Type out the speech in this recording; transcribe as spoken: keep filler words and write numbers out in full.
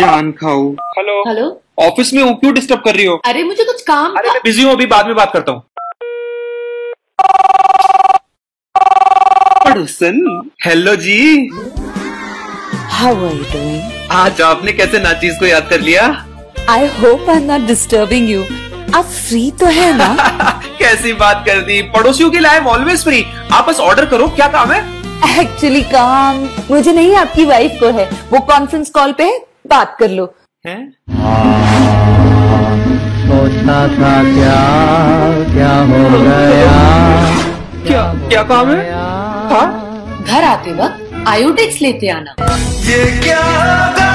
जान खाओ। Hello hello, office में हूँ, क्यों डिस्टर्ब कर रही हो? अरे मुझे कुछ काम अरे था। मैं बिजी हूँ, अभी बाद में बात करता हूँ। पड़ोसन, हेलो जी। How are you doing? आज आपने कैसे नाचीज को याद कर लिया? I hope I'm not disturbing you. आप फ्री तो है ना? कैसी बात कर दी, पड़ोसियों के लिए आई एम ऑलवेज फ्री। आप बस ऑर्डर करो, क्या काम है? एक्चुअली काम मुझे नहीं, आपकी वाइफ को है। वो कॉन्फ्रेंस कॉल पे है, बात कर लो। हैं? सोचा था क्या क्या हो गया, क्या क्या काम है? हाँ? घर आते वक्त आयोडेक्स लेते आना। ये क्या